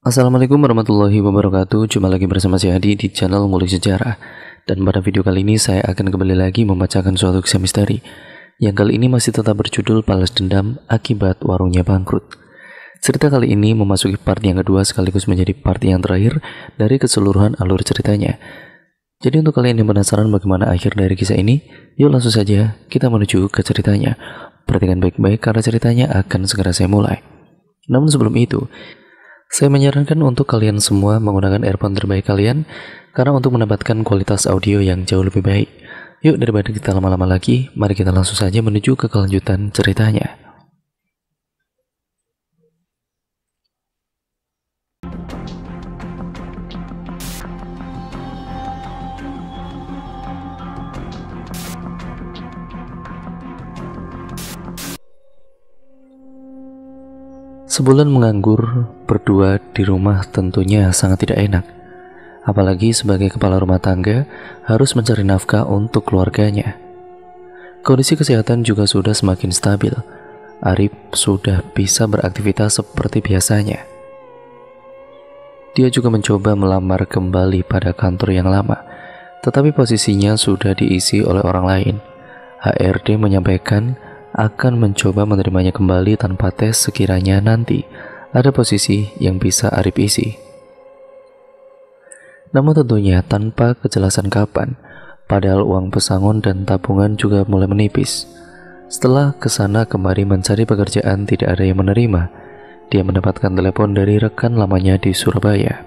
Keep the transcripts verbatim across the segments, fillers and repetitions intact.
Assalamualaikum warahmatullahi wabarakatuh. Jumpa lagi bersama saya Adi di channel Ngulik Sejarah. Dan pada video kali ini saya akan kembali lagi membacakan suatu kisah misteri yang kali ini masih tetap berjudul Balas Dendam Akibat Warungnya Bangkrut. Cerita kali ini memasuki part yang kedua sekaligus menjadi part yang terakhir dari keseluruhan alur ceritanya. Jadi untuk kalian yang penasaran bagaimana akhir dari kisah ini, yuk langsung saja kita menuju ke ceritanya. Perhatikan baik-baik karena ceritanya akan segera saya mulai. Namun sebelum itu, saya menyarankan untuk kalian semua menggunakan earphone terbaik kalian karena untuk mendapatkan kualitas audio yang jauh lebih baik. Yuk daripada kita lama-lama lagi, mari kita langsung saja menuju ke kelanjutan ceritanya. Sebulan menganggur berdua di rumah tentunya sangat tidak enak. Apalagi sebagai kepala rumah tangga harus mencari nafkah untuk keluarganya. Kondisi kesehatan juga sudah semakin stabil. Arif sudah bisa beraktivitas seperti biasanya. Dia juga mencoba melamar kembali pada kantor yang lama, tetapi posisinya sudah diisi oleh orang lain. H R D menyampaikan akan mencoba menerimanya kembali tanpa tes sekiranya nanti ada posisi yang bisa Arif isi. Namun tentunya tanpa kejelasan kapan, padahal uang pesangon dan tabungan juga mulai menipis. Setelah kesana kemari mencari pekerjaan tidak ada yang menerima, dia mendapatkan telepon dari rekan lamanya di Surabaya.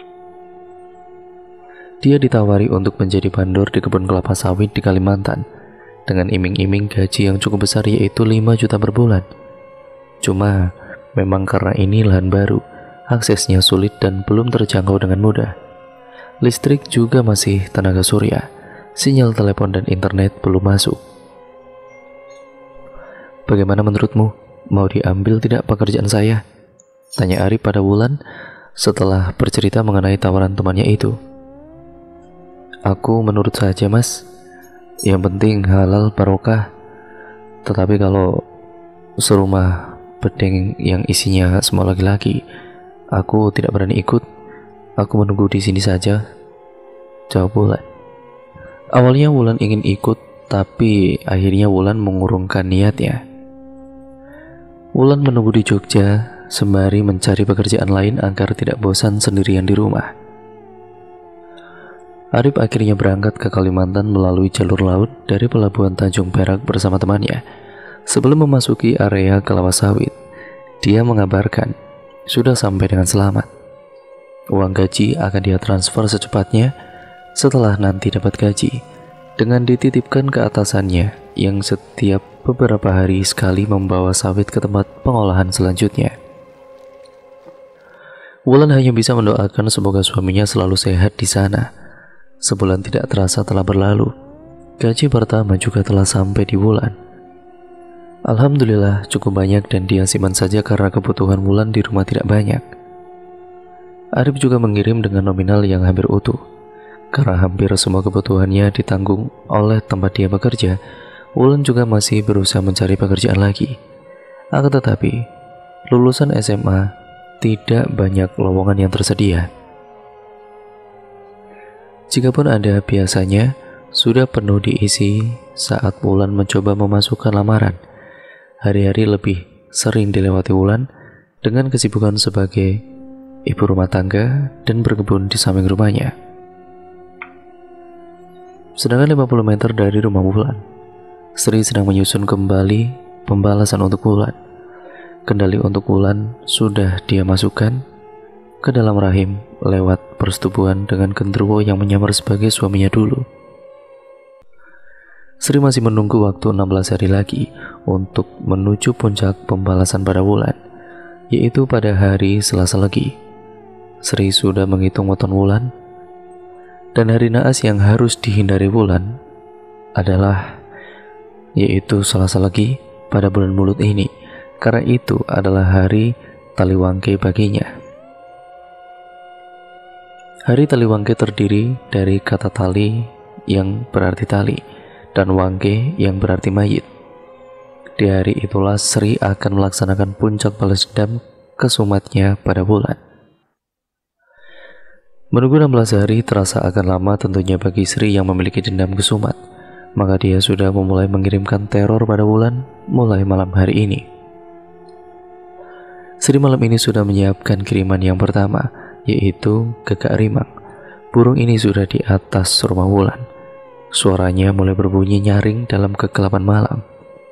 Dia ditawari untuk menjadi bandor di kebun kelapa sawit di Kalimantan, dengan iming-iming gaji yang cukup besar yaitu lima juta per bulan. Cuma memang karena ini lahan baru, aksesnya sulit dan belum terjangkau dengan mudah. Listrik juga masih tenaga surya, sinyal telepon dan internet belum masuk. Bagaimana menurutmu? Mau diambil tidak pekerjaan saya? Tanya Arif pada Wulan setelah bercerita mengenai tawaran temannya itu. Aku menurut saja mas, yang penting halal barokah. Tetapi kalau serumah bedeng yang isinya semua laki-laki, aku tidak berani ikut. Aku menunggu di sini saja, jawab Wulan. Awalnya Wulan ingin ikut, tapi akhirnya Wulan mengurungkan niatnya. Wulan menunggu di Jogja sembari mencari pekerjaan lain agar tidak bosan sendirian di rumah. Arif akhirnya berangkat ke Kalimantan melalui jalur laut dari Pelabuhan Tanjung Perak bersama temannya. Sebelum memasuki area kelapa sawit, dia mengabarkan sudah sampai dengan selamat. Uang gaji akan dia transfer secepatnya setelah nanti dapat gaji, dengan dititipkan ke atasannya yang setiap beberapa hari sekali membawa sawit ke tempat pengolahan selanjutnya. Wulan hanya bisa mendoakan semoga suaminya selalu sehat di sana. Sebulan tidak terasa telah berlalu. Gaji pertama juga telah sampai di Wulan. Alhamdulillah cukup banyak dan dia simpan saja karena kebutuhan Wulan di rumah tidak banyak. Arif juga mengirim dengan nominal yang hampir utuh. Karena hampir semua kebutuhannya ditanggung oleh tempat dia bekerja, Wulan juga masih berusaha mencari pekerjaan lagi. Akan tetapi, lulusan S M A tidak banyak lowongan yang tersedia. Jikapun ada, biasanya sudah penuh diisi saat Wulan mencoba memasukkan lamaran. Hari-hari lebih sering dilewati Wulan dengan kesibukan sebagai ibu rumah tangga dan berkebun di samping rumahnya. Sedangkan lima puluh meter dari rumah Wulan, Sri sedang menyusun kembali pembalasan untuk Wulan. Kendali untuk Wulan sudah dia masukkan ke dalam rahim lewat persetubuhan dengan genderuwo yang menyamar sebagai suaminya dulu. Sri masih menunggu waktu enam belas hari lagi untuk menuju puncak pembalasan pada Wulan, yaitu pada hari Selasa Legi. Sri sudah menghitung weton Wulan, dan hari naas yang harus dihindari Wulan adalah yaitu Selasa Legi pada bulan Mulut ini, karena itu adalah hari Taliwangke baginya. Hari Taliwangke terdiri dari kata tali yang berarti tali dan wangke yang berarti mayit. Di hari itulah Sri akan melaksanakan puncak balas dendam kesumatnya pada Wulan. Menunggu enam belas hari terasa akan lama tentunya bagi Sri yang memiliki dendam kesumat. Maka dia sudah memulai mengirimkan teror pada Wulan mulai malam hari ini. Sri malam ini sudah menyiapkan kiriman yang pertama, yaitu gagak rimang. Burung ini sudah di atas rumah Wulan. Suaranya mulai berbunyi nyaring dalam kegelapan malam.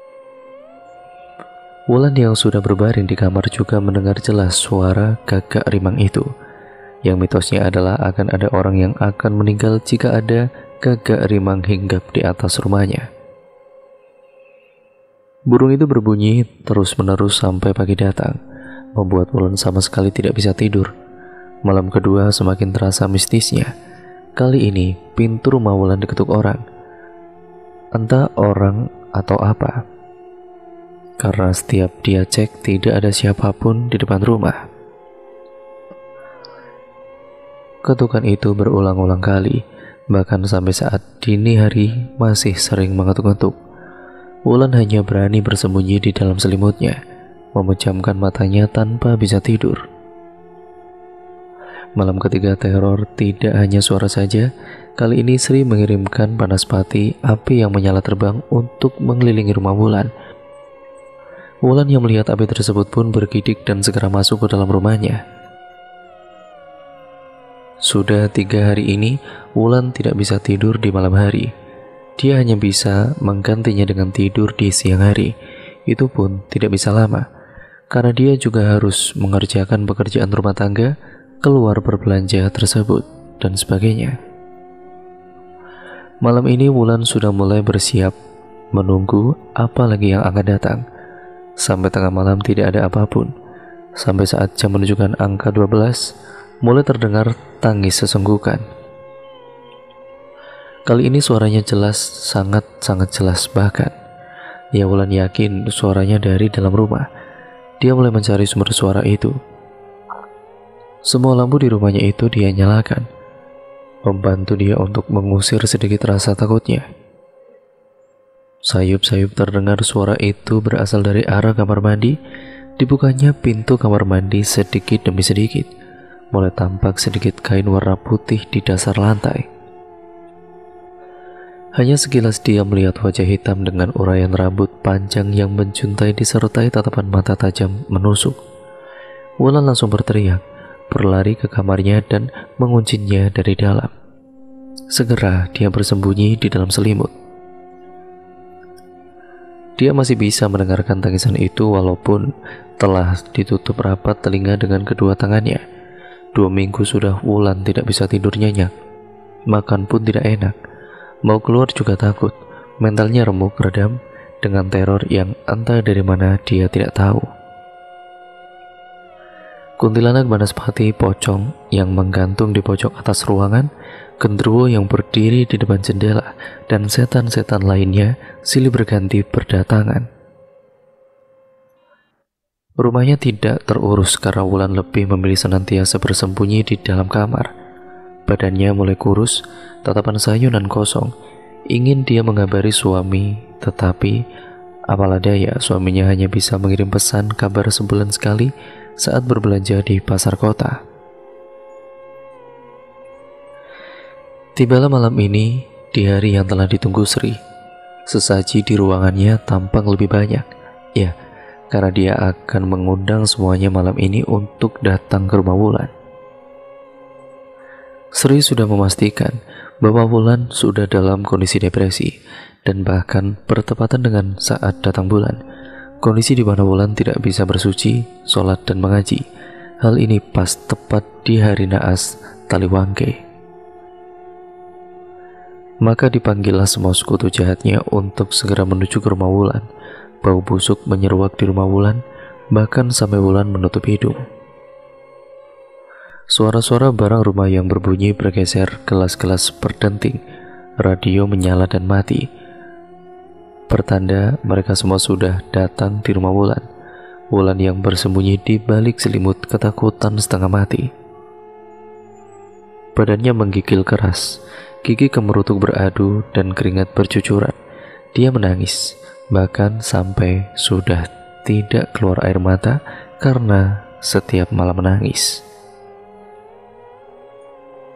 Wulan yang sudah berbaring di kamar juga mendengar jelas suara gagak rimang itu. Yang mitosnya adalah akan ada orang yang akan meninggal jika ada gagak rimang hinggap di atas rumahnya. Burung itu berbunyi terus-menerus sampai pagi datang, membuat Wulan sama sekali tidak bisa tidur. Malam kedua semakin terasa mistisnya. Kali ini pintu rumah Wulan diketuk orang. Entah orang atau apa. Karena setiap dia cek tidak ada siapapun di depan rumah. Ketukan itu berulang-ulang kali, bahkan sampai saat dini hari masih sering mengetuk-ketuk. Wulan hanya berani bersembunyi di dalam selimutnya, memejamkan matanya tanpa bisa tidur. Malam ketiga teror tidak hanya suara saja. Kali ini Sri mengirimkan panaspati, api yang menyala terbang untuk mengelilingi rumah Wulan. Wulan yang melihat api tersebut pun bergidik dan segera masuk ke dalam rumahnya. Sudah tiga hari ini, Wulan tidak bisa tidur di malam hari. Dia hanya bisa menggantinya dengan tidur di siang hari. Itu pun tidak bisa lama, karena dia juga harus mengerjakan pekerjaan rumah tangga, keluar berbelanja tersebut, dan sebagainya. Malam ini Wulan sudah mulai bersiap, menunggu apa lagi yang akan datang. Sampai tengah malam tidak ada apapun. Sampai saat jam menunjukkan angka dua belas, mulai terdengar tangis sesenggukan. Kali ini suaranya jelas, sangat-sangat jelas bahkan. Ya, Wulan yakin suaranya dari dalam rumah. Dia mulai mencari sumber suara itu. Semua lampu di rumahnya itu dia nyalakan, membantu dia untuk mengusir sedikit rasa takutnya. Sayup-sayup terdengar suara itu berasal dari arah kamar mandi. Dibukanya pintu kamar mandi sedikit demi sedikit. Mulai tampak sedikit kain warna putih di dasar lantai. Hanya sekilas dia melihat wajah hitam dengan uraian rambut panjang yang menjuntai disertai tatapan mata tajam menusuk. Wulan langsung berteriak, berlari ke kamarnya dan menguncinya dari dalam. Segera dia bersembunyi di dalam selimut. Dia masih bisa mendengarkan tangisan itu walaupun telah ditutup rapat telinga dengan kedua tangannya. Dua minggu sudah Wulan tidak bisa tidur nyenyak. Makan pun tidak enak. Mau keluar juga takut. Mentalnya remuk redam dengan teror yang entah dari mana dia tidak tahu. Kuntilanak Banaspati pocong yang menggantung di pojok atas ruangan, genderuwo yang berdiri di depan jendela, dan setan-setan lainnya silih berganti berdatangan. Rumahnya tidak terurus karena Wulan lebih memilih senantiasa bersembunyi di dalam kamar. Badannya mulai kurus, tatapan sayu dan kosong. Ingin dia mengabari suami, tetapi apalah daya, suaminya hanya bisa mengirim pesan kabar sebulan sekali saat berbelanja di pasar kota. Tibalah malam ini, di hari yang telah ditunggu Sri. Sesaji di ruangannya tampak lebih banyak. Ya, karena dia akan mengundang semuanya malam ini untuk datang ke rumah Wulan. Sri sudah memastikan bahwa Wulan sudah dalam kondisi depresi, dan bahkan bertepatan dengan saat datang bulan, kondisi di mana Wulan tidak bisa bersuci, sholat dan mengaji. Hal ini pas tepat di hari naas Taliwangke. Maka dipanggillah semua sekutu jahatnya untuk segera menuju ke rumah Wulan. Bau busuk menyeruak di rumah Wulan, bahkan sampai Wulan menutup hidung. Suara-suara barang rumah yang berbunyi bergeser, gelas-gelas berdenting, radio menyala dan mati. Pertanda mereka semua sudah datang di rumah Wulan. Wulan yang bersembunyi di balik selimut ketakutan setengah mati. Badannya menggigil keras, gigi kemerutuk beradu dan keringat bercucuran. Dia menangis, bahkan sampai sudah tidak keluar air mata karena setiap malam menangis.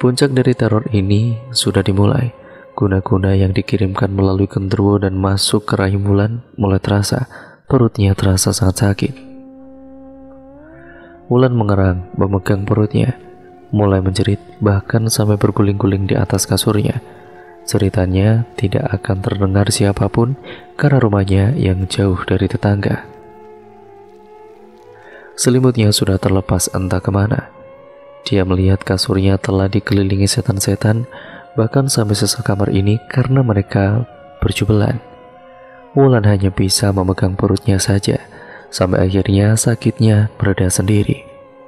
Puncak dari teror ini sudah dimulai. Guna-guna yang dikirimkan melalui genderuwo dan masuk ke rahim Wulan mulai terasa. Perutnya terasa sangat sakit. Wulan mengerang, memegang perutnya, mulai menjerit, bahkan sampai berguling-guling di atas kasurnya. Ceritanya tidak akan terdengar siapapun karena rumahnya yang jauh dari tetangga. Selimutnya sudah terlepas entah kemana. Dia melihat kasurnya telah dikelilingi setan-setan, bahkan sampai sisa kamar ini karena mereka berjubelan. Wulan hanya bisa memegang perutnya saja, sampai akhirnya sakitnya mereda sendiri.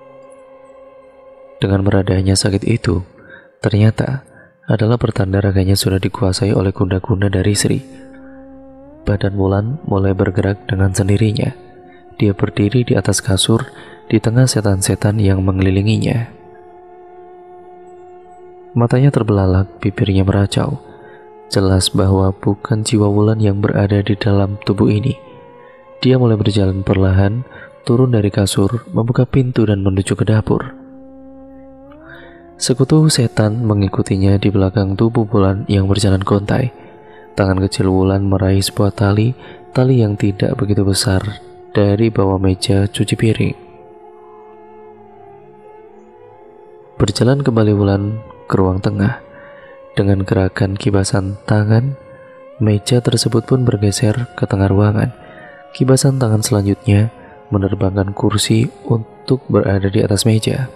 Dengan meredanya sakit itu, ternyata adalah pertanda raganya sudah dikuasai oleh guna-guna dari Sri. Badan Wulan mulai bergerak dengan sendirinya. Dia berdiri di atas kasur di tengah setan-setan yang mengelilinginya. Matanya terbelalak, bibirnya meracau. Jelas bahwa bukan jiwa Wulan yang berada di dalam tubuh ini. Dia mulai berjalan perlahan, turun dari kasur, membuka pintu dan menuju ke dapur. Sekutu setan mengikutinya di belakang tubuh Wulan yang berjalan gontai. Tangan kecil Wulan meraih sebuah tali, tali yang tidak begitu besar, dari bawah meja cuci piring. Berjalan kembali Wulan ke ruang tengah. Dengan gerakan kibasan tangan, meja tersebut pun bergeser ke tengah ruangan. Kibasan tangan selanjutnya menerbangkan kursi untuk berada di atas meja.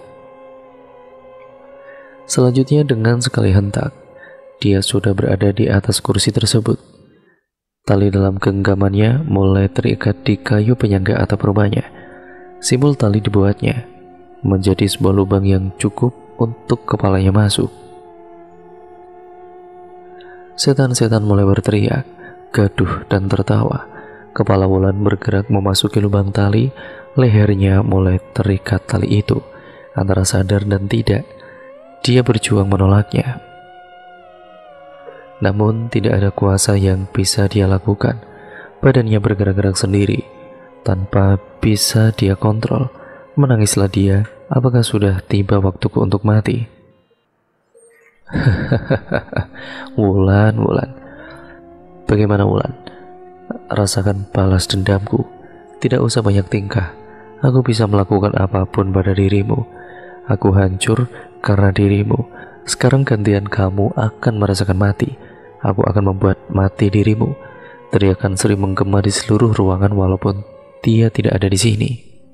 Selanjutnya dengan sekali hentak, dia sudah berada di atas kursi tersebut. Tali dalam genggamannya mulai terikat di kayu penyangga atap rumahnya. Simbol tali dibuatnya menjadi sebuah lubang yang cukup untuk kepalanya masuk. Setan-setan mulai berteriak, gaduh dan tertawa. Kepala Wulan bergerak memasuki lubang tali, lehernya mulai terikat tali itu. Antara sadar dan tidak, dia berjuang menolaknya. Namun tidak ada kuasa yang bisa dia lakukan. Badannya bergerak-gerak sendiri, tanpa bisa dia kontrol. Menangislah dia, apakah sudah tiba waktuku untuk mati? Wulan, Wulan. Bagaimana Wulan? Rasakan balas dendamku. Tidak usah banyak tingkah. Aku bisa melakukan apapun pada dirimu. Aku hancur karena dirimu. Sekarang gantian kamu akan merasakan mati. Aku akan membuat mati dirimu. Teriakan Sri menggema di seluruh ruangan walaupun dia tidak ada di sini.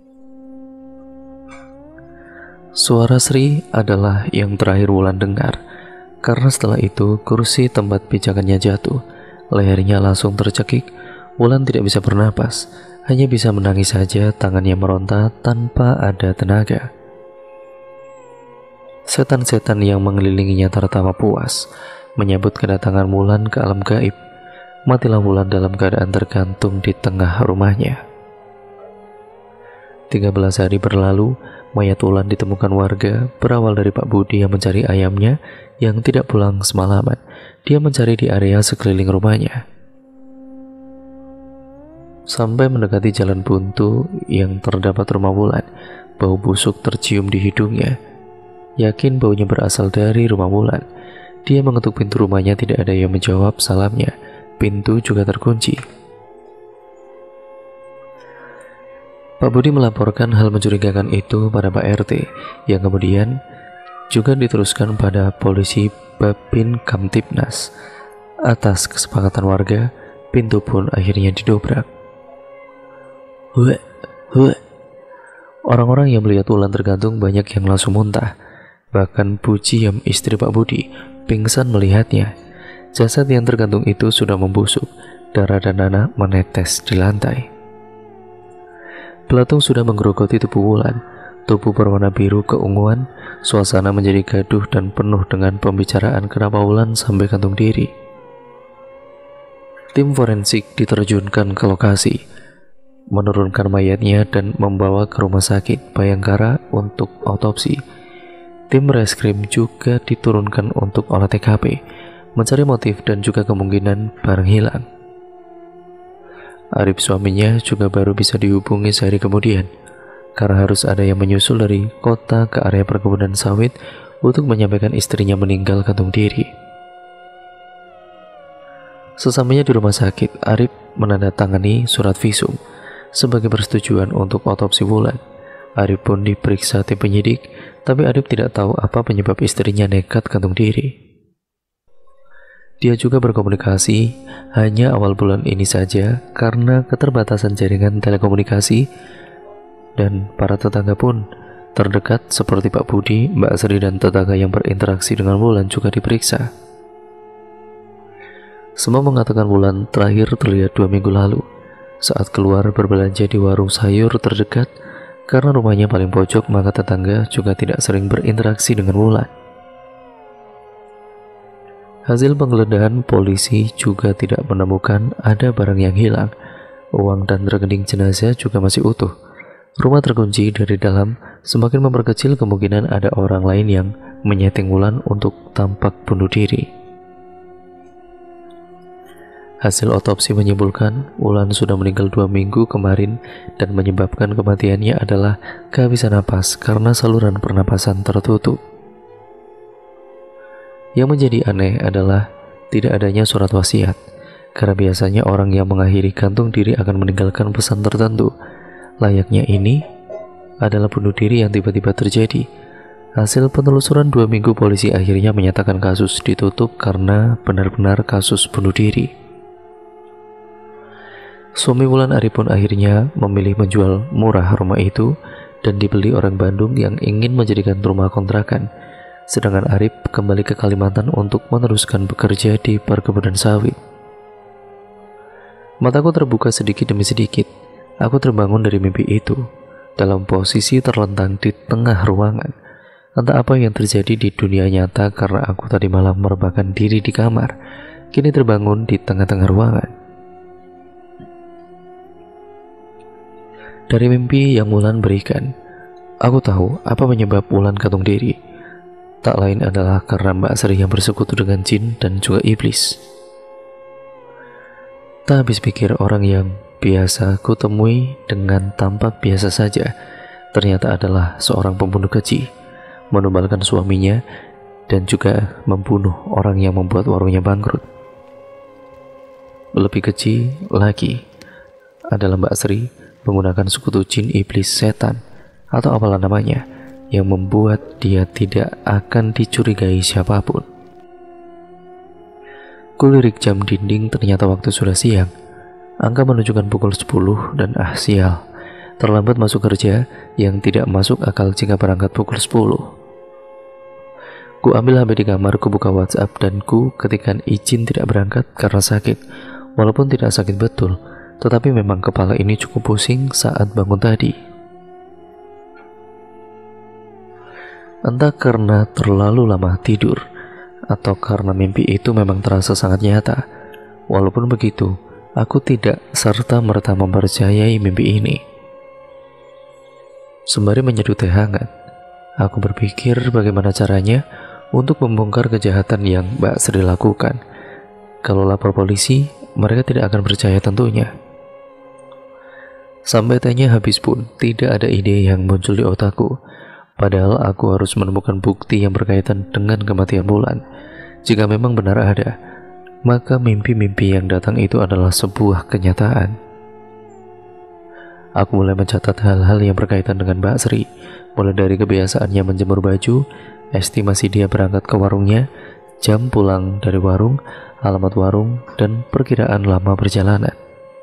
Suara Sri adalah yang terakhir Wulan dengar. Karena setelah itu kursi tempat pijakannya jatuh. Lehernya langsung tercekik. Wulan tidak bisa bernapas, hanya bisa menangis saja, tangannya meronta tanpa ada tenaga. Setan-setan yang mengelilinginya tertawa puas, menyambut kedatangan Wulan ke alam gaib. Matilah Wulan dalam keadaan tergantung di tengah rumahnya. tiga belas hari berlalu, mayat Wulan ditemukan warga, berawal dari Pak Budi yang mencari ayamnya yang tidak pulang semalaman. Dia mencari di area sekeliling rumahnya. Sampai mendekati jalan buntu yang terdapat rumah Wulan, bau busuk tercium di hidungnya. Yakin baunya berasal dari rumah Wulan. Dia mengetuk pintu rumahnya, tidak ada yang menjawab salamnya. Pintu juga terkunci. Pak Budi melaporkan hal mencurigakan itu pada Pak R T, yang kemudian juga diteruskan pada polisi Babin Kamtibnas. Atas kesepakatan warga, pintu pun akhirnya didobrak. Huek, huek. Orang-orang yang melihat Wulan tergantung banyak yang langsung muntah. Bahkan Bu Ciem, istri Pak Budi, pingsan melihatnya. Jasad yang tergantung itu sudah membusuk, darah dan nanah menetes di lantai. Belatung sudah menggerogoti tubuh Wulan. Tubuh berwarna biru keunguan, suasana menjadi gaduh dan penuh dengan pembicaraan kenapa Wulan sampai gantung diri. Tim forensik diterjunkan ke lokasi, menurunkan mayatnya dan membawa ke rumah sakit Bayangkara untuk autopsi. Tim reskrim juga diturunkan untuk olah T K P, mencari motif dan juga kemungkinan barang hilang. Arif, suaminya, juga baru bisa dihubungi sehari kemudian. Karena harus ada yang menyusul dari kota ke area perkebunan sawit untuk menyampaikan istrinya meninggal gantung diri. Sesampainya di rumah sakit, Arif menandatangani surat visum sebagai persetujuan untuk otopsi Wulan. Arif pun diperiksa tim penyidik, tapi Arif tidak tahu apa penyebab istrinya nekat gantung diri. Dia juga berkomunikasi hanya awal bulan ini saja karena keterbatasan jaringan telekomunikasi, dan para tetangga pun terdekat seperti Pak Budi, Mbak Sri, dan tetangga yang berinteraksi dengan Wulan juga diperiksa. Semua mengatakan Wulan terakhir terlihat dua minggu lalu saat keluar berbelanja di warung sayur terdekat. Karena rumahnya paling pojok, maka tetangga juga tidak sering berinteraksi dengan Wulan. Hasil penggeledahan polisi juga tidak menemukan ada barang yang hilang. Uang dan rekening jenazah juga masih utuh. Rumah terkunci dari dalam, semakin memperkecil kemungkinan ada orang lain yang menyeting Wulan untuk tampak bunuh diri. Hasil otopsi menyimpulkan Wulan sudah meninggal dua minggu kemarin dan menyebabkan kematiannya adalah kehabisan napas karena saluran pernapasan tertutup. Yang menjadi aneh adalah tidak adanya surat wasiat, karena biasanya orang yang mengakhiri gantung diri akan meninggalkan pesan tertentu. Layaknya ini adalah bunuh diri yang tiba-tiba terjadi. Hasil penelusuran dua minggu, polisi akhirnya menyatakan kasus ditutup karena benar-benar kasus bunuh diri. Suami Wulan, Arif, pun akhirnya memilih menjual murah rumah itu dan dibeli orang Bandung yang ingin menjadikan rumah kontrakan. Sedangkan Arif kembali ke Kalimantan untuk meneruskan bekerja di perkebunan sawit. Mataku terbuka sedikit demi sedikit. Aku terbangun dari mimpi itu, dalam posisi terlentang di tengah ruangan. Entah apa yang terjadi di dunia nyata karena aku tadi malam merebahkan diri di kamar, kini terbangun di tengah-tengah ruangan. Dari mimpi yang Wulan berikan, aku tahu apa penyebab Wulan gantung diri. Tak lain adalah karena Mbak Sri yang bersekutu dengan jin dan juga iblis. Tak habis pikir orang yang biasa kutemui dengan tampak biasa saja ternyata adalah seorang pembunuh keji, menumbalkan suaminya dan juga membunuh orang yang membuat warungnya bangkrut. Lebih keji lagi adalah Mbak Sri menggunakan sekutu jin, iblis, setan, atau apalah namanya, yang membuat dia tidak akan dicurigai siapapun. Kulirik jam dinding, ternyata waktu sudah siang. Angka menunjukkan pukul sepuluh dan ah sial, terlambat masuk kerja yang tidak masuk akal jika berangkat pukul sepuluh. Ku ambil H P di kamar, ku buka WhatsApp dan ku ketikkan izin tidak berangkat karena sakit. Walaupun tidak sakit betul, tetapi memang kepala ini cukup pusing saat bangun tadi. Entah karena terlalu lama tidur atau karena mimpi itu memang terasa sangat nyata. Walaupun begitu, aku tidak serta-merta mempercayai mimpi ini. Sembari menyeduh teh hangat, aku berpikir bagaimana caranya untuk membongkar kejahatan yang Mbak Sri lakukan. Kalau lapor polisi, mereka tidak akan percaya tentunya. Sampai tehnya habis pun, tidak ada ide yang muncul di otakku. Padahal aku harus menemukan bukti yang berkaitan dengan kematian Wulan. Jika memang benar ada, maka mimpi-mimpi yang datang itu adalah sebuah kenyataan. Aku mulai mencatat hal-hal yang berkaitan dengan Mbak Sri, mulai dari kebiasaannya menjemur baju, estimasi dia berangkat ke warungnya, jam pulang dari warung, alamat warung, dan perkiraan lama perjalanan.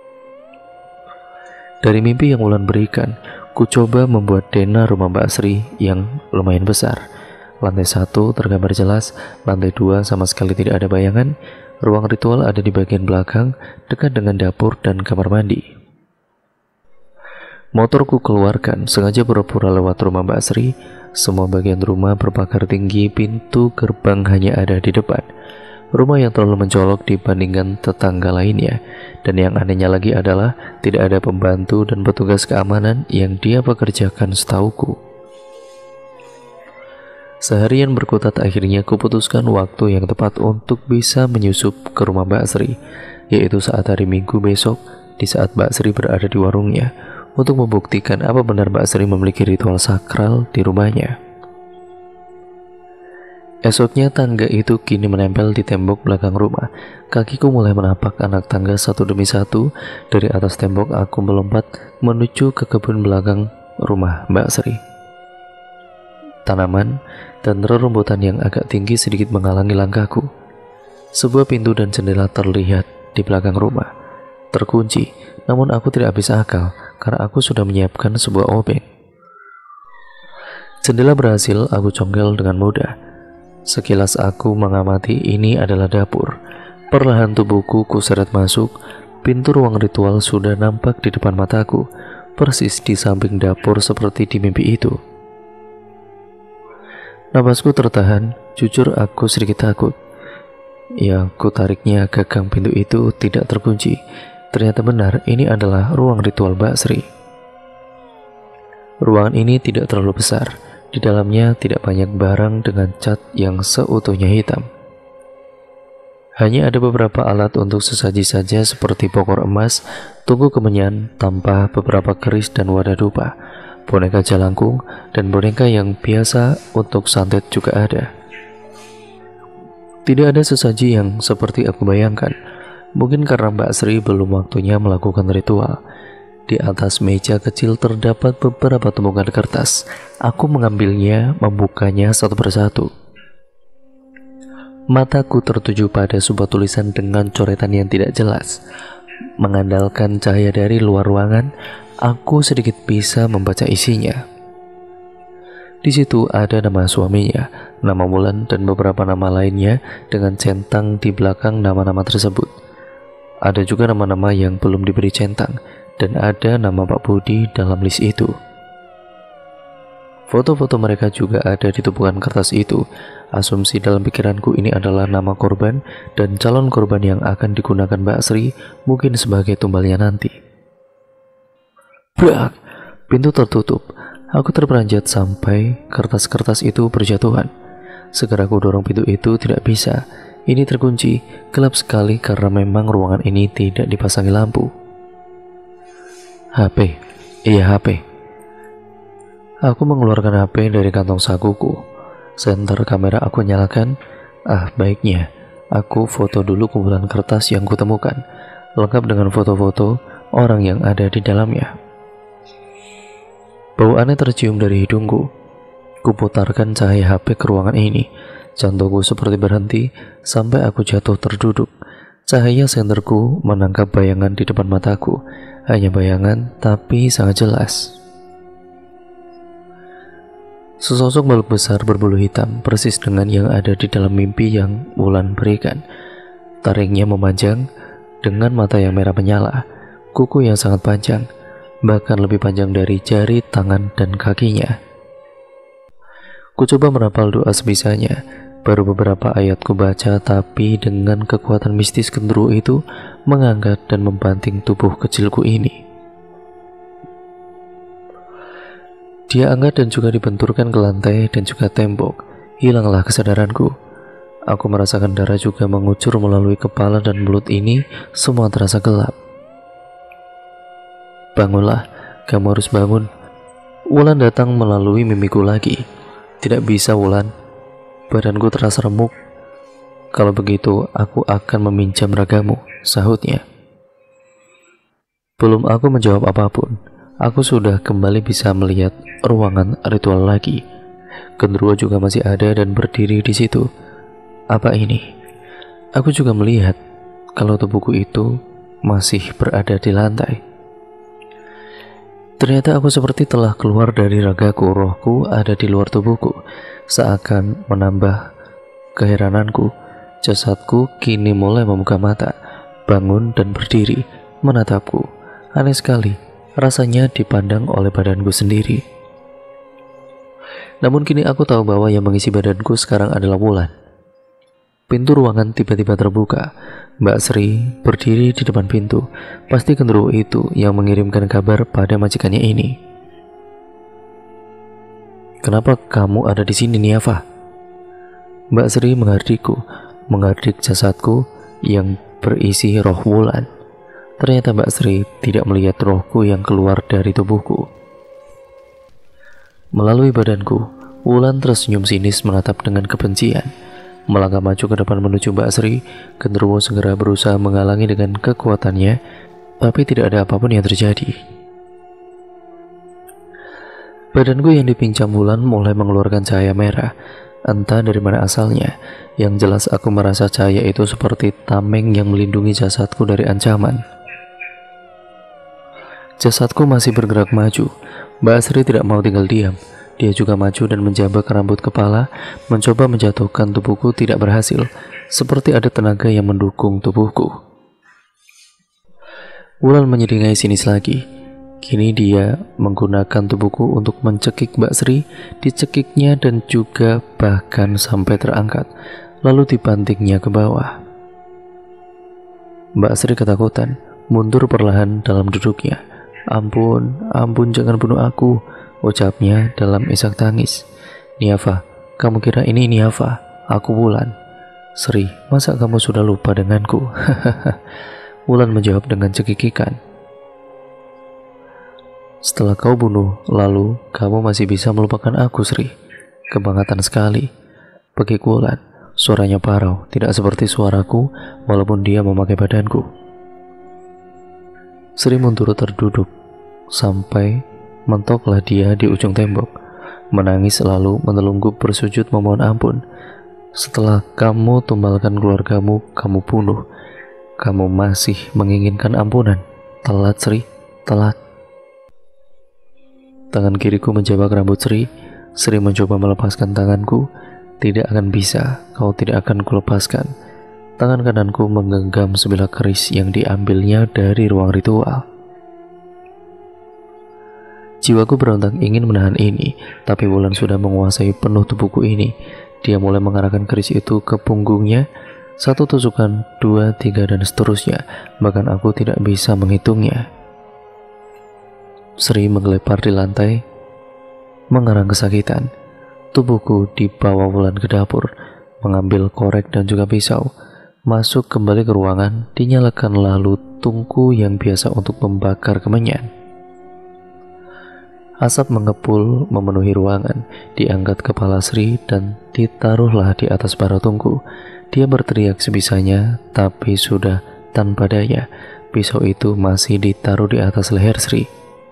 Dari mimpi yang Wulan berikan, ku coba membuat dena rumah Mbak Sri yang lumayan besar. Lantai satu tergambar jelas, lantai dua sama sekali tidak ada bayangan. Ruang ritual ada di bagian belakang, dekat dengan dapur dan kamar mandi. Motorku keluarkan, sengaja pura-pura lewat rumah Mbak Sri. Semua bagian rumah berpagar tinggi, pintu gerbang hanya ada di depan. Rumah yang terlalu mencolok dibandingkan tetangga lainnya. Dan yang anehnya lagi adalah tidak ada pembantu dan petugas keamanan yang dia pekerjakan setauku. Seharian berkutat, akhirnya kuputuskan waktu yang tepat untuk bisa menyusup ke rumah Mbak Sri, yaitu saat hari Minggu besok, di saat Mbak Sri berada di warungnya, untuk membuktikan apa benar Mbak Sri memiliki ritual sakral di rumahnya. Esoknya tangga itu kini menempel di tembok belakang rumah. Kakiku mulai menapak anak tangga satu demi satu. Dari atas tembok aku melompat menuju ke kebun belakang rumah Mbak Sri. Tanaman dan rerumputan yang agak tinggi sedikit menghalangi langkahku. Sebuah pintu dan jendela terlihat di belakang rumah, terkunci, namun aku tidak habis akal karena aku sudah menyiapkan sebuah obeng. Jendela berhasil aku congkel dengan mudah. Sekilas aku mengamati ini adalah dapur. Perlahan tubuhku kuseret masuk. Pintu ruang ritual sudah nampak di depan mataku, persis di samping dapur seperti di mimpi itu. Napasku tertahan, jujur aku sedikit takut. Ya, ku tariknya gagang pintu itu tidak terkunci. Ternyata benar, ini adalah ruang ritual Mbak Sri. Ruangan ini tidak terlalu besar. Di dalamnya tidak banyak barang dengan cat yang seutuhnya hitam. Hanya ada beberapa alat untuk sesaji saja seperti pokor emas, tungku kemenyan, tampah, beberapa keris dan wadah dupa, boneka jalangkung, dan boneka yang biasa untuk santet juga ada. Tidak ada sesaji yang seperti aku bayangkan. Mungkin karena Mbak Sri belum waktunya melakukan ritual. Di atas meja kecil terdapat beberapa tumpukan kertas. Aku mengambilnya, membukanya satu persatu. Mataku tertuju pada sebuah tulisan dengan coretan yang tidak jelas. Mengandalkan cahaya dari luar ruangan, aku sedikit bisa membaca isinya. Di situ ada nama suaminya, nama bulan, dan beberapa nama lainnya dengan centang di belakang nama-nama tersebut. Ada juga nama-nama yang belum diberi centang, dan ada nama Pak Budi dalam list itu. Foto-foto mereka juga ada di tumpukan kertas itu. Asumsi dalam pikiranku ini adalah nama korban dan calon korban yang akan digunakan Mbak Sri, mungkin sebagai tumbalnya nanti. Brak! Pintu tertutup. Aku terperanjat sampai kertas-kertas itu berjatuhan. Segera aku dorong pintu itu, tidak bisa. Ini terkunci, gelap sekali karena memang ruangan ini tidak dipasangi lampu. H P, iya H P. Aku mengeluarkan H P dari kantong sakuku. Senter kamera aku nyalakan. Ah, baiknya aku foto dulu kumpulan kertas yang kutemukan, lengkap dengan foto-foto orang yang ada di dalamnya. Bau aneh tercium dari hidungku. Kuputarkan cahaya H P ke ruangan ini. Jantungku seperti berhenti sampai aku jatuh terduduk. Cahaya senterku menangkap bayangan di depan mataku. Hanya bayangan, tapi sangat jelas. Sesosok makhluk besar berbulu hitam, persis dengan yang ada di dalam mimpi yang Wulan berikan. Taringnya memanjang, dengan mata yang merah menyala, kuku yang sangat panjang, bahkan lebih panjang dari jari, tangan, dan kakinya. Ku coba merapal doa sebisanya. Baru beberapa ayat ku baca, tapi dengan kekuatan mistis genderuwo itu mengangkat dan membanting tubuh kecilku ini. Dia angkat dan juga dibenturkan ke lantai dan juga tembok. Hilanglah kesadaranku. Aku merasakan darah juga mengucur melalui kepala dan mulut ini, semua terasa gelap. Bangunlah, kamu harus bangun. Wulan datang melalui mimiku lagi. Tidak bisa, Wulan. Badanku terasa remuk. Kalau begitu, aku akan meminjam ragamu, sahutnya. Belum aku menjawab apapun, aku sudah kembali bisa melihat ruangan ritual lagi. Genderuwo juga masih ada dan berdiri di situ. Apa ini? Aku juga melihat kalau tubuhku itu masih berada di lantai. Ternyata aku seperti telah keluar dari ragaku, rohku ada di luar tubuhku. Seakan menambah keherananku, jasadku kini mulai membuka mata, bangun dan berdiri, menatapku. Aneh sekali, rasanya dipandang oleh badanku sendiri. Namun kini aku tahu bahwa yang mengisi badanku sekarang adalah Wulan. Pintu ruangan tiba-tiba terbuka. Mbak Sri berdiri di depan pintu. Pasti genderuwo itu yang mengirimkan kabar pada majikannya ini. Kenapa kamu ada di sini, Niafa? Mbak Sri menghardikku, menghardik jasadku yang berisi roh Wulan. Ternyata Mbak Sri tidak melihat rohku yang keluar dari tubuhku. Melalui badanku, Wulan tersenyum sinis menatap dengan kebencian. Melangkah maju ke depan menuju Mbak Sri. Genderuwo segera berusaha menghalangi dengan kekuatannya, tapi tidak ada apapun yang terjadi. Badanku yang dipincang Wulan mulai mengeluarkan cahaya merah. Entah dari mana asalnya. Yang jelas aku merasa cahaya itu seperti tameng yang melindungi jasadku dari ancaman. Jasadku masih bergerak maju. Mbak Sri tidak mau tinggal diam. Dia juga maju dan menjambak rambut kepala, mencoba menjatuhkan tubuhku, tidak berhasil. Seperti ada tenaga yang mendukung tubuhku. Wulan menyeringai sinis lagi. Kini dia menggunakan tubuhku untuk mencekik Mbak Sri, dicekiknya dan juga bahkan sampai terangkat, lalu dibantingnya ke bawah. Mbak Sri ketakutan, mundur perlahan dalam duduknya. "Ampun, ampun, jangan bunuh aku," ucapnya dalam isak tangis. "Niafa, kamu kira ini Niafa? Aku Wulan." "Sri, masa kamu sudah lupa denganku?" Wulan menjawab dengan cekikikan. "Setelah kau bunuh, lalu kamu masih bisa melupakan aku, Sri. Kebangetan sekali." Pekik Wulan, suaranya parau, tidak seperti suaraku walaupun dia memakai badanku. Sri mundur terduduk sampai mentoklah dia di ujung tembok, menangis lalu menelungkup bersujud memohon ampun. "Setelah kamu tumbalkan keluargamu, kamu bunuh. Kamu masih menginginkan ampunan. Telat, Sri, telat." Tangan kiriku menjabak rambut Sri. Sri mencoba melepaskan tanganku. "Tidak akan bisa, kau tidak akan kulepaskan." Tangan kananku menggenggam sebilah keris yang diambilnya dari ruang ritual. Jiwaku berontak ingin menahan ini, tapi Wulan sudah menguasai penuh tubuhku ini. Dia mulai mengarahkan keris itu ke punggungnya. Satu tusukan, dua, tiga, dan seterusnya. Bahkan aku tidak bisa menghitungnya. Sri menggelepar di lantai, mengerang kesakitan. Tubuhku dibawa Wulan ke dapur, mengambil korek dan juga pisau. Masuk kembali ke ruangan, dinyalakan lalu tungku yang biasa untuk membakar kemenyan. Asap mengepul memenuhi ruangan. Diangkat kepala Sri dan ditaruhlah di atas bara tungku. Dia berteriak sebisanya, tapi sudah tanpa daya. Pisau itu masih ditaruh di atas leher Sri.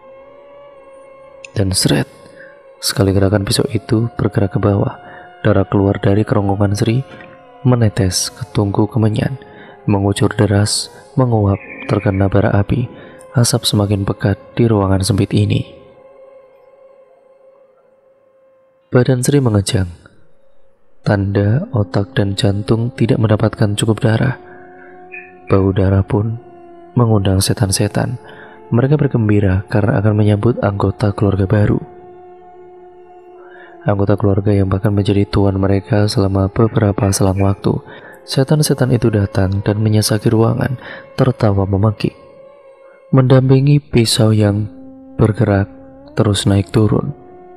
Dan seret, sekali gerakan pisau itu bergerak ke bawah. Darah keluar dari kerongkongan Sri, menetes ke tungku kemenyan, mengucur deras, menguap terkena bara api. Asap semakin pekat di ruangan sempit ini. Badan Sri mengejang. Tanda otak dan jantung tidak mendapatkan cukup darah. Bau darah pun mengundang setan-setan. Mereka bergembira karena akan menyambut anggota keluarga baru. Anggota keluarga yang bahkan menjadi tuan mereka selama beberapa selang waktu. Setan-setan itu datang dan menyesaki ruangan, tertawa memekik, mendampingi pisau yang bergerak terus naik turun.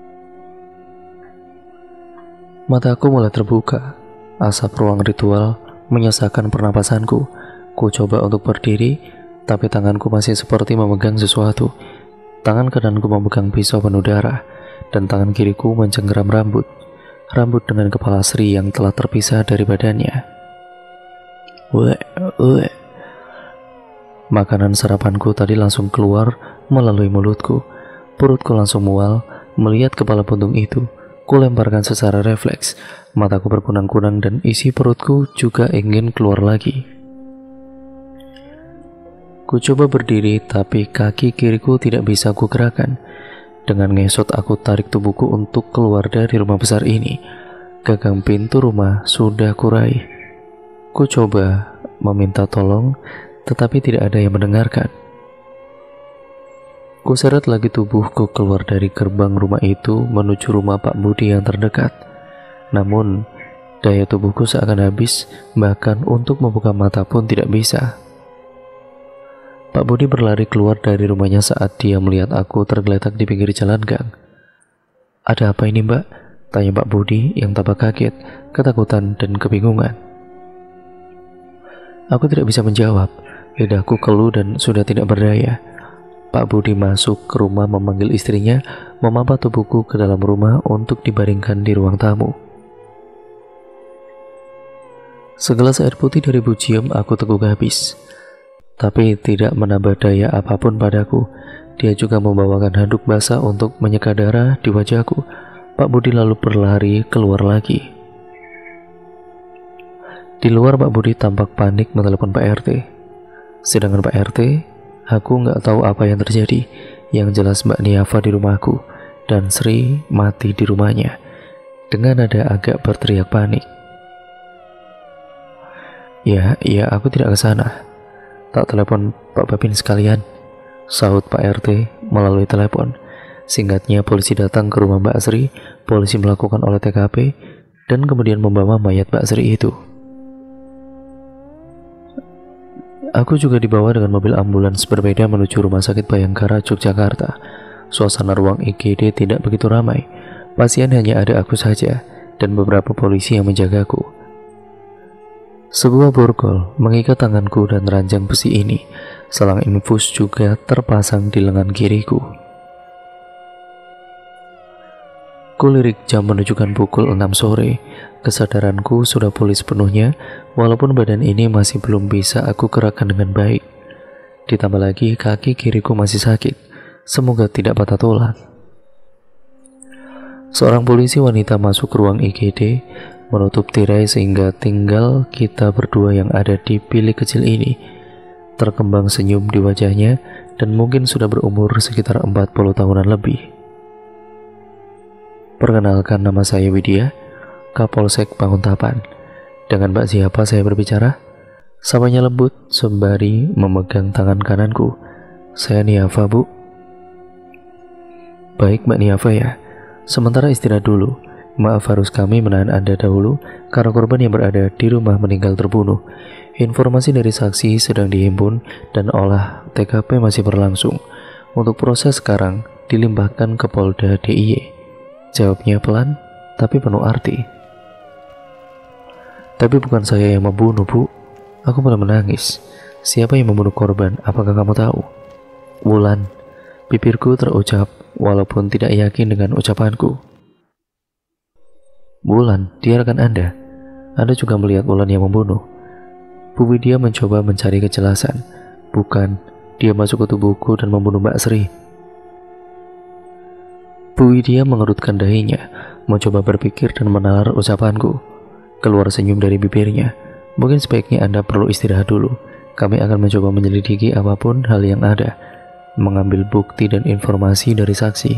Mataku mulai terbuka. Asap ruang ritual menyesakan pernapasanku. Ku coba untuk berdiri, tapi tanganku masih seperti memegang sesuatu. Tangan kananku memegang pisau penuh darah, dan tangan kiriku mencengkeram rambut. Rambut dengan kepala Sri yang telah terpisah dari badannya. Weh, weh. Makanan sarapanku tadi langsung keluar melalui mulutku. Perutku langsung mual. Melihat kepala buntung itu, ku lemparkan secara refleks. Mataku berkunang-kunang dan isi perutku juga ingin keluar lagi. Ku coba berdiri, tapi kaki kiriku tidak bisa ku gerakan. Dengan ngesot aku tarik tubuhku untuk keluar dari rumah besar ini. Gagang pintu rumah sudah kurai. Ku coba meminta tolong, tetapi tidak ada yang mendengarkan. Ku seret lagi tubuhku keluar dari gerbang rumah itu menuju rumah Pak Budi yang terdekat. Namun, daya tubuhku seakan habis, bahkan untuk membuka mata pun tidak bisa. Pak Budi berlari keluar dari rumahnya saat dia melihat aku tergeletak di pinggir jalan gang. "Ada apa ini, Mbak?" tanya Pak Budi yang tampak kaget, ketakutan, dan kebingungan. Aku tidak bisa menjawab. Lidahku keluh dan sudah tidak berdaya. Pak Budi masuk ke rumah memanggil istrinya, memampat tubuhku ke dalam rumah untuk dibaringkan di ruang tamu. Segelas air putih dari Bu Ciem aku teguk habis, tapi tidak menambah daya apapun padaku. Dia juga membawakan handuk basah untuk menyeka darah di wajahku. Pak Budi lalu berlari keluar lagi. Di luar Pak Budi tampak panik menelepon Pak R T. Sedangkan Pak R T, aku nggak tahu apa yang terjadi. Yang jelas Mbak Niafa di rumahku dan Sri mati di rumahnya. Dengan nada agak berteriak panik. Ya, ya aku tidak ke sana. Tak telepon Pak Babin sekalian, sahut Pak R T melalui telepon. Singkatnya polisi datang ke rumah Mbak Sri, polisi melakukan olah T K P dan kemudian membawa mayat Mbak Sri itu. Aku juga dibawa dengan mobil ambulans berbeda menuju Rumah Sakit Bayangkara, Yogyakarta. Suasana ruang I G D tidak begitu ramai. Pasien hanya ada aku saja dan beberapa polisi yang menjagaku. Sebuah borgol mengikat tanganku dan ranjang besi ini. Selang infus juga terpasang di lengan kiriku. Kulirik jam menunjukkan pukul enam sore. Kesadaranku sudah pulih sepenuhnya, walaupun badan ini masih belum bisa aku gerakkan dengan baik. Ditambah lagi kaki kiriku masih sakit. Semoga tidak patah tulang. Seorang polisi wanita masuk ke ruang I G D, menutup tirai sehingga tinggal kita berdua yang ada di bilik kecil ini. Terkembang senyum di wajahnya dan mungkin sudah berumur sekitar empat puluh tahunan lebih. Perkenalkan, nama saya Widya, Kapolsek Banguntapan. Dengan Mbak siapa saya berbicara? Sapanya lembut sembari memegang tangan kananku. Saya Niafa, Bu. Baik Mbak Niafa ya. Sementara istirahat dulu. Maaf harus kami menahan Anda dahulu karena korban yang berada di rumah meninggal terbunuh. Informasi dari saksi sedang dihimpun dan olah T K P masih berlangsung. Untuk proses sekarang dilimpahkan ke Polda D I Y. Jawabnya pelan tapi penuh arti. Tapi bukan saya yang membunuh, Bu. Aku mulai menangis. Siapa yang membunuh korban? Apakah kamu tahu? Wulan. Bibirku terucap walaupun tidak yakin dengan ucapanku. Wulan, dia rekan Anda. Anda juga melihat Wulan yang membunuh. Bu Widya mencoba mencari kejelasan. Bukan, dia masuk ke tubuhku dan membunuh Mbak Sri. Bu Widya mengerutkan dahinya, mencoba berpikir dan menalar ucapanku. Keluar senyum dari bibirnya. Mungkin sebaiknya Anda perlu istirahat dulu. Kami akan mencoba menyelidiki apapun hal yang ada, mengambil bukti dan informasi dari saksi.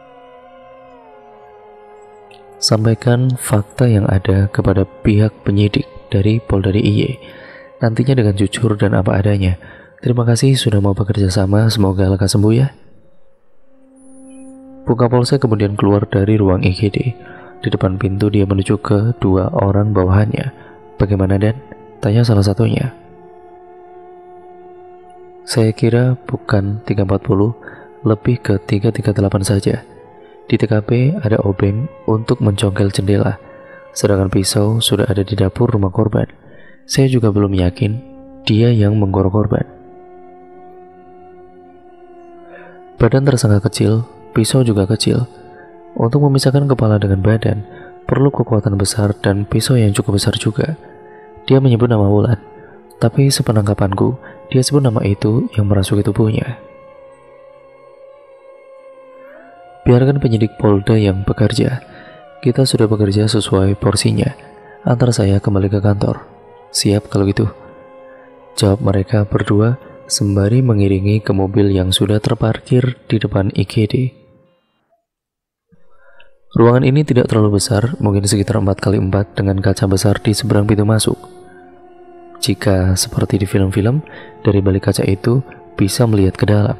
Sampaikan fakta yang ada kepada pihak penyidik dari Polda D I Y. Nantinya dengan jujur dan apa adanya. Terima kasih sudah mau bekerja sama. Semoga lekas sembuh ya. Bu Kapolsek kemudian keluar dari ruang I G D. Di depan pintu dia menuju ke dua orang bawahannya. Bagaimana Dan? Tanya salah satunya. Saya kira bukan tiga empat puluh, lebih ke tiga tiga delapan saja. Di T K P ada obeng untuk mencongkel jendela, sedangkan pisau sudah ada di dapur rumah korban. Saya juga belum yakin dia yang menggorok korban. Badan tersangka kecil, pisau juga kecil. Untuk memisahkan kepala dengan badan, perlu kekuatan besar dan pisau yang cukup besar juga. Dia menyebut nama Wulan, tapi sepenangkapanku, dia sebut nama itu yang merasuki tubuhnya. Biarkan penyidik Polda yang bekerja. Kita sudah bekerja sesuai porsinya. Antar saya kembali ke kantor. Siap kalau gitu, jawab mereka berdua sembari mengiringi ke mobil yang sudah terparkir di depan I G D. Ruangan ini tidak terlalu besar, mungkin sekitar empat kali empat dengan kaca besar di seberang pintu masuk. Jika seperti di film-film, dari balik kaca itu bisa melihat ke dalam.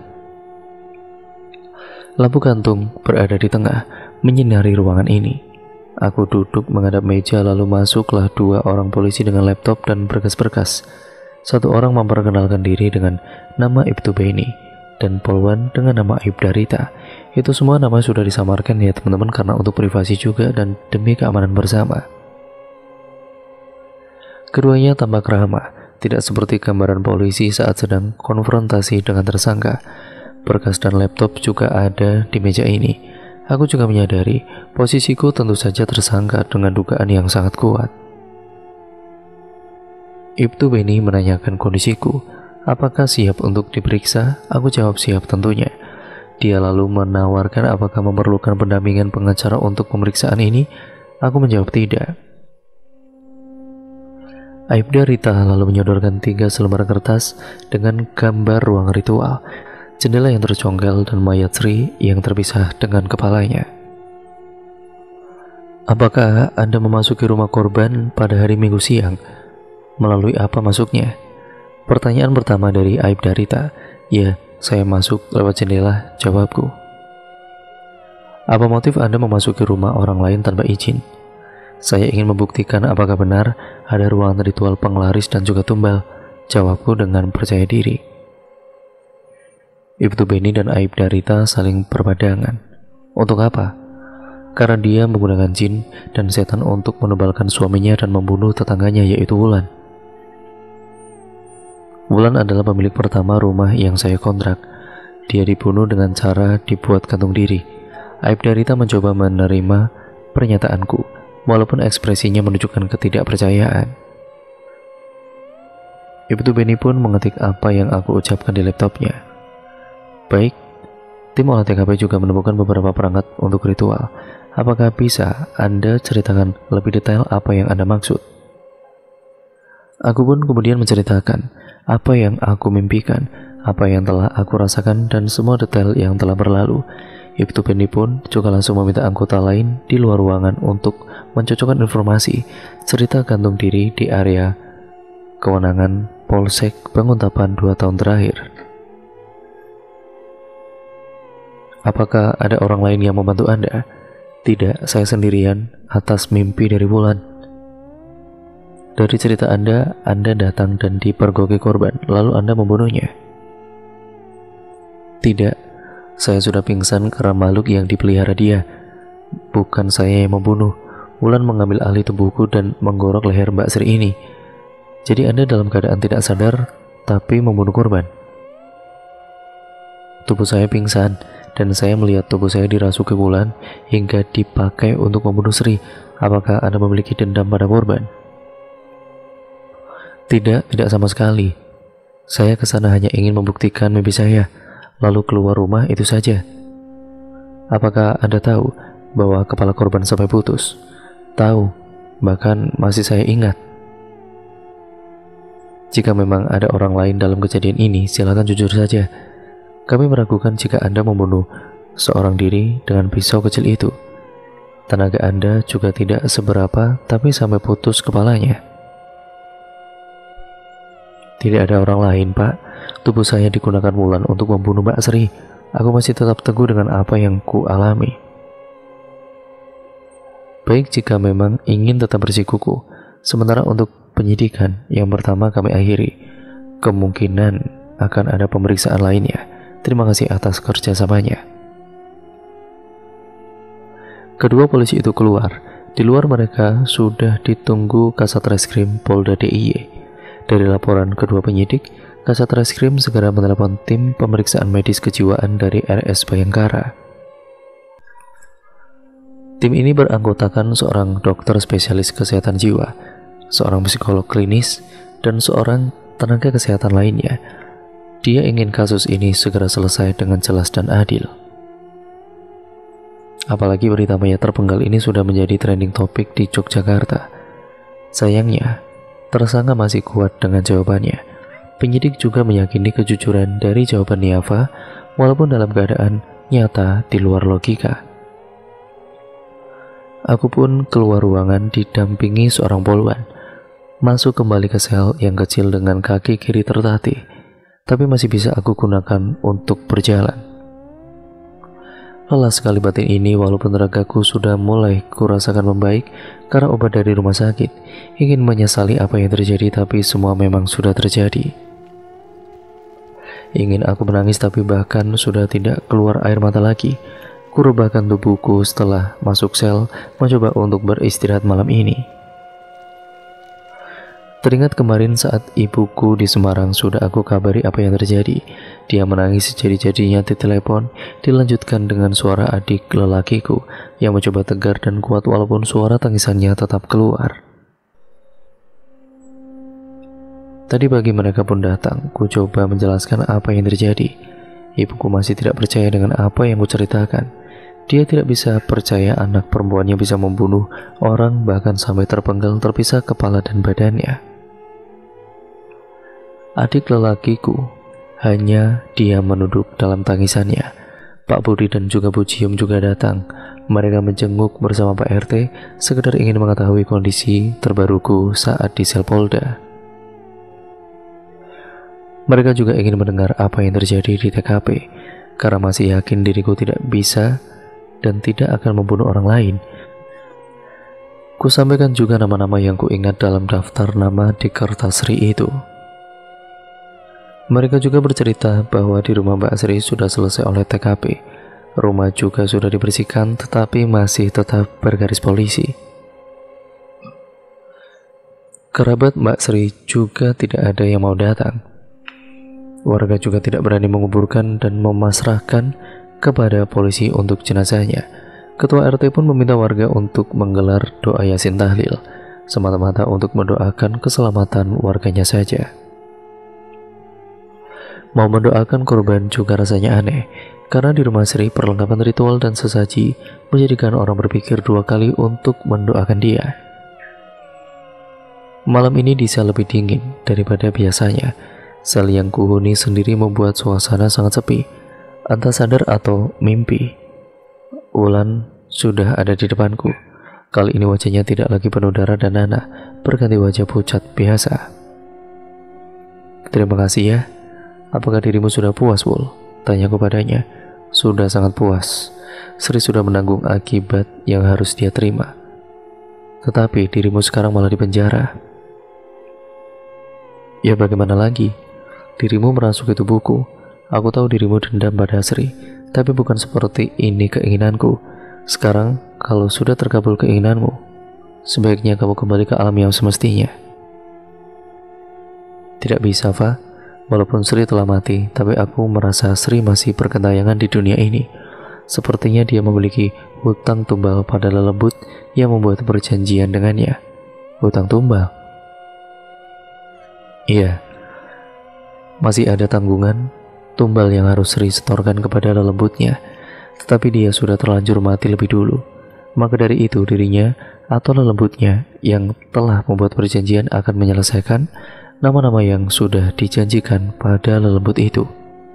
Lampu gantung berada di tengah, menyinari ruangan ini. Aku duduk menghadap meja, lalu masuklah dua orang polisi dengan laptop dan berkas-berkas. Satu orang memperkenalkan diri dengan nama Ibtu Beni, dan Polwan dengan nama Ibda Rita. Itu semua nama sudah disamarkan ya teman-teman, karena untuk privasi juga dan demi keamanan bersama. Keduanya tampak ramah, tidak seperti gambaran polisi saat sedang konfrontasi dengan tersangka. Berkas dan laptop juga ada di meja ini. Aku juga menyadari posisiku tentu saja tersangka dengan dugaan yang sangat kuat. Ibtu Beni menanyakan kondisiku, apakah siap untuk diperiksa? Aku jawab siap tentunya. Dia lalu menawarkan apakah memerlukan pendampingan pengacara untuk pemeriksaan ini. Aku menjawab tidak. Aibda Rita lalu menyodorkan tiga selembar kertas dengan gambar ruang ritual, jendela yang tercongkel, dan mayat Sri yang terpisah dengan kepalanya. Apakah Anda memasuki rumah korban pada hari Minggu siang? Melalui apa masuknya? Pertanyaan pertama dari Aibda Rita. Ya, saya masuk lewat jendela, jawabku. Apa motif Anda memasuki rumah orang lain tanpa izin? Saya ingin membuktikan apakah benar ada ruangan ritual penglaris dan juga tumbal, jawabku dengan percaya diri. Ibtu Beni dan Aibda Rita saling berpadangan. Untuk apa? Karena dia menggunakan jin dan setan untuk menebalkan suaminya dan membunuh tetangganya, yaitu Wulan. Wulan adalah pemilik pertama rumah yang saya kontrak. Dia dibunuh dengan cara dibuat gantung diri. Aibda Rita mencoba menerima pernyataanku, walaupun ekspresinya menunjukkan ketidakpercayaan. Ibtu Beni pun mengetik apa yang aku ucapkan di laptopnya. Baik, tim olah T K P juga menemukan beberapa perangkat untuk ritual. Apakah bisa Anda ceritakan lebih detail apa yang Anda maksud? Aku pun kemudian menceritakan apa yang aku mimpikan, apa yang telah aku rasakan, dan semua detail yang telah berlalu. Ibtu Beni pun juga langsung meminta anggota lain di luar ruangan untuk mencocokkan informasi cerita gantung diri di area kewenangan Polsek Banguntapan dua tahun terakhir. Apakah ada orang lain yang membantu Anda? Tidak, saya sendirian atas mimpi dari Wulan. Dari cerita Anda, Anda datang dan dipergoki korban, lalu Anda membunuhnya. Tidak, saya sudah pingsan karena makhluk yang dipelihara dia. Bukan saya yang membunuh. Wulan mengambil alih tubuhku dan menggorok leher Mbak Sri ini. Jadi Anda dalam keadaan tidak sadar, tapi membunuh korban. Tubuh saya pingsan, dan saya melihat tubuh saya dirasuki Wulan hingga dipakai untuk membunuh Sri. Apakah Anda memiliki dendam pada korban? Tidak, tidak sama sekali. Saya kesana hanya ingin membuktikan mimpi saya, lalu keluar rumah, itu saja. Apakah Anda tahu bahwa kepala korban sampai putus? Tahu, bahkan masih saya ingat. Jika memang ada orang lain dalam kejadian ini, silakan jujur saja. Kami meragukan jika Anda membunuh seorang diri dengan pisau kecil itu. Tenaga Anda juga tidak seberapa, tapi sampai putus kepalanya. Tidak ada orang lain, Pak. Tubuh saya digunakan Wulan untuk membunuh Mbak Sri. Aku masih tetap teguh dengan apa yang ku alami. Baik, jika memang ingin tetap bersikukuh. Sementara untuk penyidikan yang pertama kami akhiri. Kemungkinan akan ada pemeriksaan lainnya. Terima kasih atas kerjasamanya. Kedua polisi itu keluar. Di luar mereka sudah ditunggu Kasat Reskrim Polda D I Y. Dari laporan kedua penyidik, Kasat Reskrim segera menelepon tim pemeriksaan medis kejiwaan dari R S Bayangkara. Tim ini beranggotakan seorang dokter spesialis kesehatan jiwa, seorang psikolog klinis, dan seorang tenaga kesehatan lainnya. Dia ingin kasus ini segera selesai dengan jelas dan adil. Apalagi berita mayat terpenggal ini sudah menjadi trending topik di Yogyakarta. Sayangnya, tersangka masih kuat dengan jawabannya. Penyidik juga meyakini kejujuran dari jawaban Niafa, walaupun dalam keadaan nyata di luar logika. Aku pun keluar ruangan didampingi seorang poluan. Masuk kembali ke sel yang kecil dengan kaki kiri tertatih, tapi masih bisa aku gunakan untuk berjalan. Lelah sekali batin ini, walaupun ragaku sudah mulai kurasakan membaik karena obat dari rumah sakit. Ingin menyesali apa yang terjadi, tapi semua memang sudah terjadi. Ingin aku menangis, tapi bahkan sudah tidak keluar air mata lagi. Kurebahkan tubuhku setelah masuk sel, mencoba untuk beristirahat malam ini. Teringat kemarin saat ibuku di Semarang sudah aku kabari apa yang terjadi. Dia menangis sejadi-jadinya di telepon, dilanjutkan dengan suara adik lelakiku yang mencoba tegar dan kuat walaupun suara tangisannya tetap keluar. Tadi pagi mereka pun datang, ku coba menjelaskan apa yang terjadi. Ibuku masih tidak percaya dengan apa yang ku ceritakan. Dia tidak bisa percaya anak perempuannya bisa membunuh orang bahkan sampai terpenggal terpisah kepala dan badannya. Adik lelakiku hanya dia menunduk dalam tangisannya. Pak Budi dan juga Bu Cium juga datang. Mereka menjenguk bersama Pak R T sekedar ingin mengetahui kondisi terbaruku saat di sel Polda. Mereka juga ingin mendengar apa yang terjadi di T K P karena masih yakin diriku tidak bisa dan tidak akan membunuh orang lain. Ku sampaikan juga nama-nama yang ku ingat dalam daftar nama di kertas Sri itu. Mereka juga bercerita bahwa di rumah Mbak Sri sudah selesai oleh T K P. Rumah juga sudah dibersihkan tetapi masih tetap bergaris polisi. Kerabat Mbak Sri juga tidak ada yang mau datang. Warga juga tidak berani menguburkan dan memasrahkan kepada polisi untuk jenazahnya. Ketua R T pun meminta warga untuk menggelar doa Yasin tahlil, semata-mata untuk mendoakan keselamatan warganya saja. Mau mendoakan korban juga rasanya aneh, karena di rumah Sri perlengkapan ritual dan sesaji menjadikan orang berpikir dua kali untuk mendoakan dia. Malam ini di sel lebih dingin daripada biasanya. Sel yang kuhuni sendiri membuat suasana sangat sepi. Entah sadar atau mimpi, Wulan sudah ada di depanku. Kali ini wajahnya tidak lagi penuh darah dan nanah, berganti wajah pucat biasa. Terima kasih ya. Apakah dirimu sudah puas, Wul? Tanyaku padanya. Sudah sangat puas. Sri sudah menanggung akibat yang harus dia terima. Tetapi dirimu sekarang malah dipenjara. Ya bagaimana lagi? Dirimu merasuki tubuhku. Aku tahu dirimu dendam pada Sri, tapi bukan seperti ini keinginanku. Sekarang, kalau sudah terkabul keinginanmu, sebaiknya kamu kembali ke alam yang semestinya. Tidak bisa, Fa. Walaupun Sri telah mati, tapi aku merasa Sri masih berkentayangan di dunia ini. Sepertinya dia memiliki hutang tumbal pada lelembut yang membuat perjanjian dengannya. Hutang tumbal? Iya. Masih ada tanggungan tumbal yang harus Sri setorkan kepada lelembutnya. Tetapi dia sudah terlanjur mati lebih dulu. Maka dari itu dirinya atau lelembutnya yang telah membuat perjanjian akan menyelesaikan nama-nama yang sudah dijanjikan pada lelembut itu.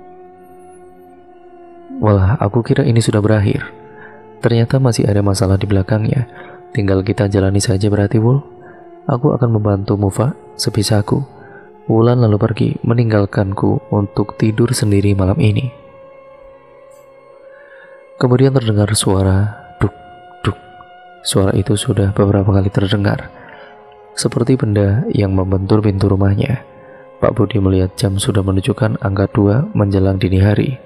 Walah, aku kira ini sudah berakhir. Ternyata masih ada masalah di belakangnya. Tinggal kita jalani saja berarti, Wul. Aku akan membantu Mufa sebisaku. Wulan lalu pergi, meninggalkanku untuk tidur sendiri malam ini. Kemudian terdengar suara duk, duk. Suara itu sudah beberapa kali terdengar, seperti benda yang membentur pintu rumahnya. Pak Budi melihat jam sudah menunjukkan angka dua menjelang dini hari.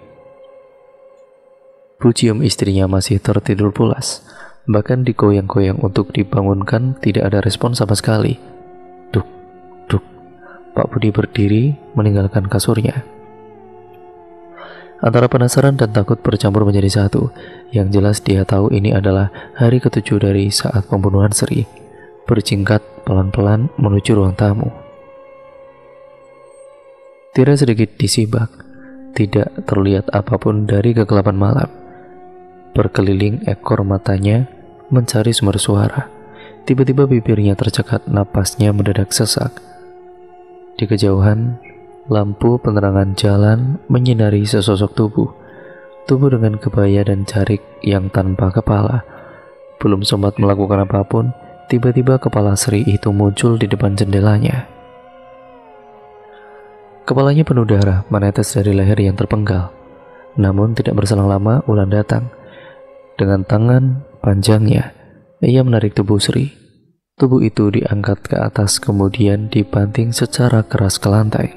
Bu Cium istrinya masih tertidur pulas, bahkan digoyang-goyang untuk dibangunkan tidak ada respon sama sekali. Duk, duk. Pak Budi berdiri meninggalkan kasurnya. Antara penasaran dan takut bercampur menjadi satu. Yang jelas dia tahu ini adalah hari ketujuh dari saat pembunuhan Sri. Berjingkat pelan-pelan menuju ruang tamu. Tira sedikit disibak, tidak terlihat apapun dari kegelapan malam. Berkeliling ekor matanya mencari sumber suara. Tiba-tiba bibirnya tercekat, napasnya mendadak sesak. Di kejauhan, lampu penerangan jalan menyinari sesosok tubuh. Tubuh dengan kebaya dan jarik yang tanpa kepala. Belum sempat melakukan apapun, tiba-tiba kepala Sri itu muncul di depan jendelanya. Kepalanya penuh darah menetes dari leher yang terpenggal. Namun tidak berselang lama Wulan datang. Dengan tangan panjangnya, ia menarik tubuh Sri. Tubuh itu diangkat ke atas kemudian dibanting secara keras ke lantai.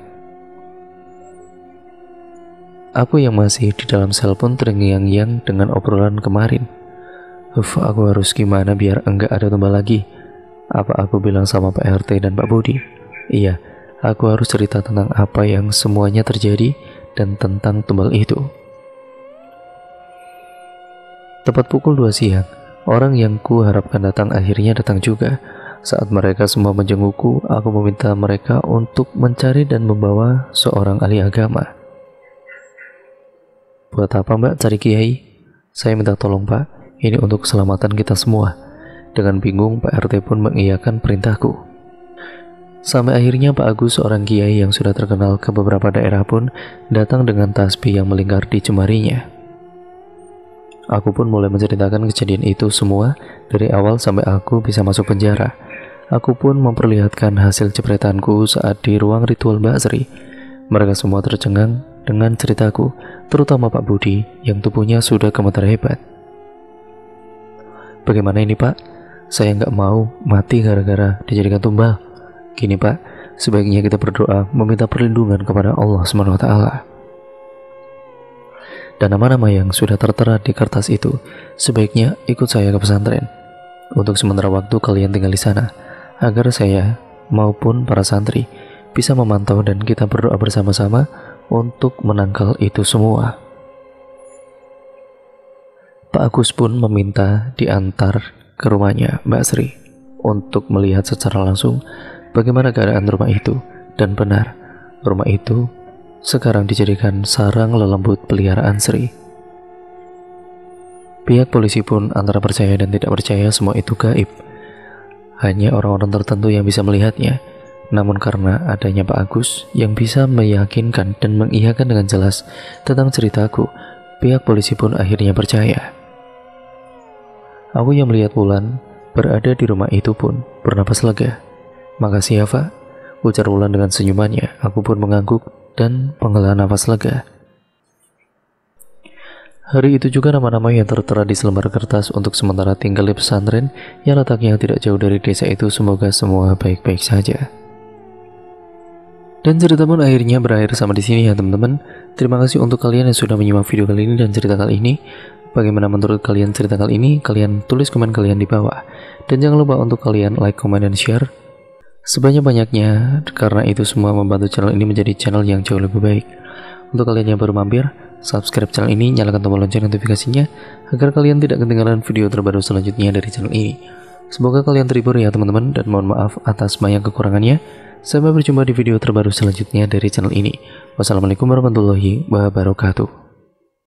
Aku yang masih di dalam sel pun terngiang-ngiang dengan obrolan kemarin. Uf, aku harus gimana biar enggak ada tumbal lagi? Apa aku bilang sama Pak R T dan Pak Budi? Iya, aku harus cerita tentang apa yang semuanya terjadi dan tentang tumbal itu. Tepat pukul dua siang, orang yang ku harapkan datang akhirnya datang juga. Saat mereka semua menjengukku, aku meminta mereka untuk mencari dan membawa seorang ahli agama. Buat apa mbak cari kiai? Saya minta tolong pak, ini untuk keselamatan kita semua. Dengan bingung, Pak R T pun mengiyakan perintahku. Sampai akhirnya Pak Agus, seorang kiai yang sudah terkenal ke beberapa daerah pun, datang dengan tasbih yang melingkar di jemarinya. Aku pun mulai menceritakan kejadian itu semua, dari awal sampai aku bisa masuk penjara. Aku pun memperlihatkan hasil jepretanku saat di ruang ritual Mbak Sri. Mereka semua tercengang dengan ceritaku, terutama Pak Budi yang tubuhnya sudah gemetar hebat. Bagaimana ini Pak? Saya nggak mau mati gara-gara dijadikan tumbal. Gini Pak, sebaiknya kita berdoa meminta perlindungan kepada Allah subhanahu wa taala. Dan nama-nama yang sudah tertera di kertas itu sebaiknya ikut saya ke pesantren. Untuk sementara waktu kalian tinggal di sana, agar saya maupun para santri bisa memantau dan kita berdoa bersama-sama untuk menangkal itu semua. Pak Agus pun meminta diantar ke rumahnya Mbak Sri untuk melihat secara langsung bagaimana keadaan rumah itu, dan benar, rumah itu sekarang dijadikan sarang lelembut peliharaan Sri. Pihak polisi pun antara percaya dan tidak percaya semua itu gaib. Hanya orang-orang tertentu yang bisa melihatnya. Namun karena adanya Pak Agus yang bisa meyakinkan dan mengiyakan dengan jelas tentang ceritaku, pihak polisi pun akhirnya percaya. Aku yang melihat Wulan berada di rumah itu pun bernapas lega. Makasih ya Pak, ujar Wulan dengan senyumannya. Aku pun mengangguk dan menghela nafas lega. Hari itu juga nama-nama yang tertera di selembar kertas untuk sementara tinggal di pesantren yang letaknya tidak jauh dari desa itu. Semoga semua baik-baik saja. Dan cerita pun akhirnya berakhir sama di sini ya teman-teman. Terima kasih untuk kalian yang sudah menyimak video kali ini dan cerita kali ini. Bagaimana menurut kalian cerita kali ini? Kalian tulis komen kalian di bawah. Dan jangan lupa untuk kalian like, comment, dan share sebanyak-banyaknya, karena itu semua membantu channel ini menjadi channel yang jauh lebih baik. Untuk kalian yang baru mampir, subscribe channel ini, nyalakan tombol lonceng notifikasinya agar kalian tidak ketinggalan video terbaru selanjutnya dari channel ini. Semoga kalian terhibur ya teman-teman, dan mohon maaf atas banyak kekurangannya. Sampai berjumpa di video terbaru selanjutnya dari channel ini. Wassalamualaikum warahmatullahi wabarakatuh.